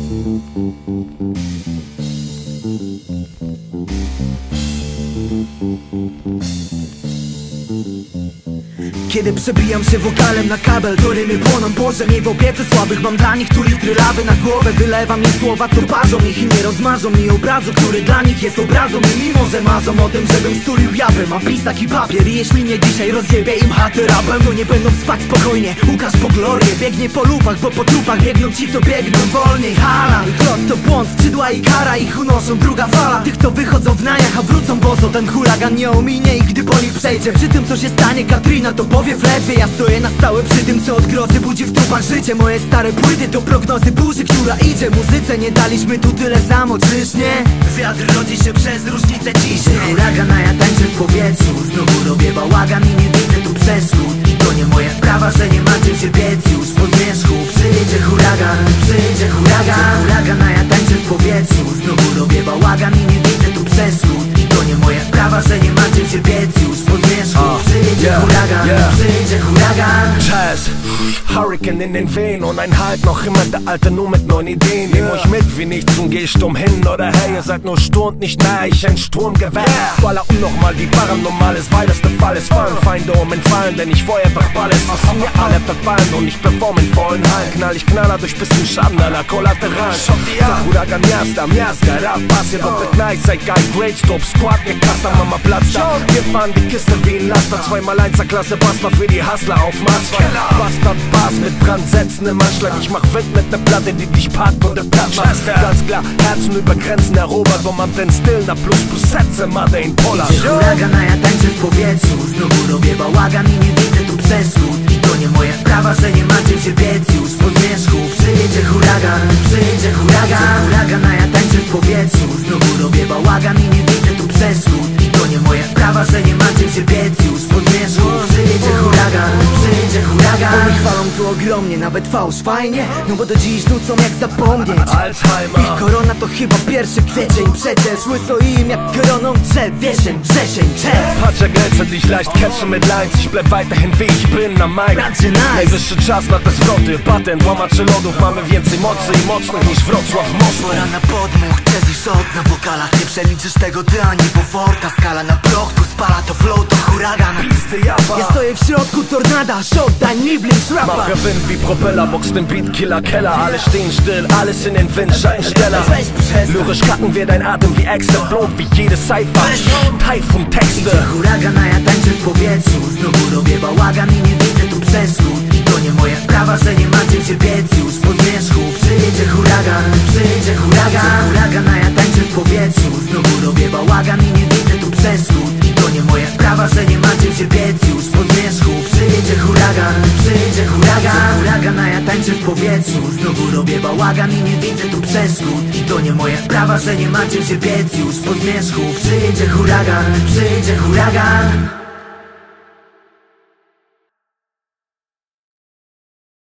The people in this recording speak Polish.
Kiedy przebijam się wokalem na kabel, to rymy płoną. Boże, miej w opiece słabych, mam dla nich tu litry lawy na głowę. Wylewam im słowa, co parzą ich i nie rozmarzą mi obrazu, który dla nich jest obrazą. I mimo, że marzą o tym, żebym stulił japy, mam pisak i papier. I jeśli nie dzisiaj rozjebie im chatę rapem, to nie będą spać spokojnie. Łukasz po glorię biegnie po lupach, bo po trupach biegną ci, co biegną wolniej. Hala, klot to błąd, skrzydła i kara, ich unoszą druga fala. Tych, co wychodzą w najach, a wrócą boso. Ten huragan nie ominie ich, gdy po nich przejdzie. Przy tym, co się stanie, Katrina to powie w ledwie. Ja stoję na stałe przy tym, co od grozy budzi w trupach życie. Moje stare płyty to prognozy burzy, która idzie. Muzyce nie daliśmy tu tyle samo, czyż nie? Wiatr rodzi się przez różnicę ciśnie. Huragan, a ja tańczę w powietrzu. Znowu robię bałagan i nie widzę tu przeszkód. I to nie moja sprawa, że nie macie się biec już po zmierzchu. Przyjdzie huragan, przyjdzie huragan. Huragan, a ja tańczę w powietrzu. Znowu robię bałagan i nie widzę tu przeszkód. I to nie moja sprawa, że nie macie się biec już po zmierzchu. Przyjdzie huragan, przyjdzie huragan. Jazz, Hurricane in den Venen und ein Halt noch immer der Alte nur mit neuen Ideen. Nehm euch mit wie nichts und geh Sturm hin oder hey, ihr seid nur Sturm nicht nah, ich ein Sturmgewehr. Baller nochmal wie paranormal ist, weil das der Fall ist. Fallen Feinde entfallen, denn ich feuer einfach Balles. Was von mir alle verballen und ich perform in vollen Hallen. Knall ich Knaller durch bisschen Schaden aller Kollateral. Schaut die an, Huragan miasta, miaska, rap, pass, ihr doppelt nice, seid geil, great, stop, squad, ihr Kaster, Mama Platz da. Wir fahren die Kiste wie ein Laster, 2x1er Klasse, Bastard für die Hustler auf Maßband. Bastard Bass mit Brand setzen im Anschlag. Ich mach Wind mit ner Platte, die dich packt und im Platt macht. Ganz klar, Herzen über Grenzen erobert, bo mam ten styl na plus plus setze Mother in Polar. Huragan, a ja tańczę w powietrzu. Znowu robię bałagan i nie widzę tu przeszkód. I to nie moja sprawa, że nie macie się biec już po zmierzchu. Przyjdzie huragan, przyjdzie huragan. Huragan, a ja tańczę w powietrzu. Znowu robię bałagan i nie widzę tu przeszkód. I to nie moja sprawa, że nie macie się biec już po zmierzchu. Przyjdzie huragan, przyjdzie huragan. Oni chwalą tu ogromnie, nawet fałsz fajnie. No bo do dziś nucą jak zapomnieć. Alzheimer. Ich korona to chyba 1 kwiecień. Przecież łyso im jak koroną drzew. Wieszeń, wrzesień, czerw. Patrz jak lecę, dich leicht catchen mit Lines. Ich bleib weiterhin wie ich bin am Mic. Najwyższy czas na te zwroty. Patent, łamacze lodów. Mamy więcej mocy i mocnych niż Wrocław mocny. Pora na podmuch, jazz i shot na wokalach. Nie przeliczysz tego ty ani Boforta. Skala na proch, tu spala to flow, to huragan. Ja stoję w środku tornada, shot, dein Lieblingsrapper. Mache Wind wie Propeller, box den Beat, Killer, Keller. Alle stehen still, alles in den Wind, Schattensteller. Lyrisch kacken wir dein Atem wie Äxte. Blut wie jede Cypher, Taifun Texte. Huragan, a ja tańczę w powietrzu. Znowu robię bałagan i nie widzę tu przeszkód. I to nie moja sprawa, że nie macie się biec już po zmierzchu. Przyjdzie huragan, przyjdzie huragan. Huragan, a ja tańczę w powietrzu. Znowu robię bałagan i nie widzę tu przeszkód. I to nie moja sprawa, że nie macie się biec już po zmierzchu. Przyjdzie huragan, przyjdzie huragan. Huragan, a ja tańczę w powietrzu. Znowu robię bałagan i nie widzę tu przeszkód. I to nie moja sprawa, że nie macie się biec już po zmierzchu. Przyjdzie huragan, przyjdzie huragan.